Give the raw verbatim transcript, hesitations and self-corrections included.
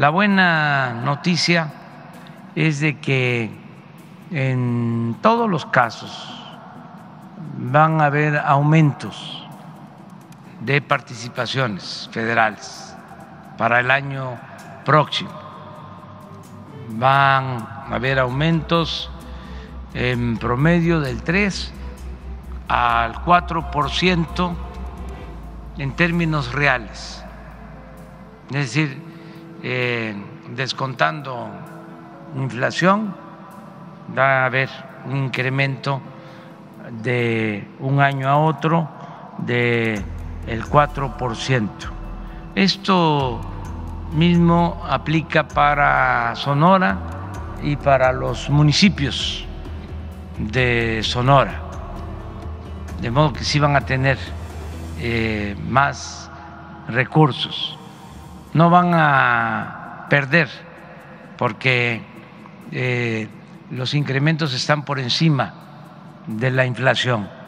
La buena noticia es de que en todos los casos van a haber aumentos de participaciones federales para el año próximo. Van a haber aumentos en promedio del tres al cuatro por ciento en términos reales, es decir, eh, descontando inflación, va a haber un incremento de un año a otro de el cuatro por ciento. Esto mismo aplica para Sonora y para los municipios de Sonora, de modo que sí van a tener eh, más recursos, no van a perder porque eh, los incrementos están por encima de la inflación.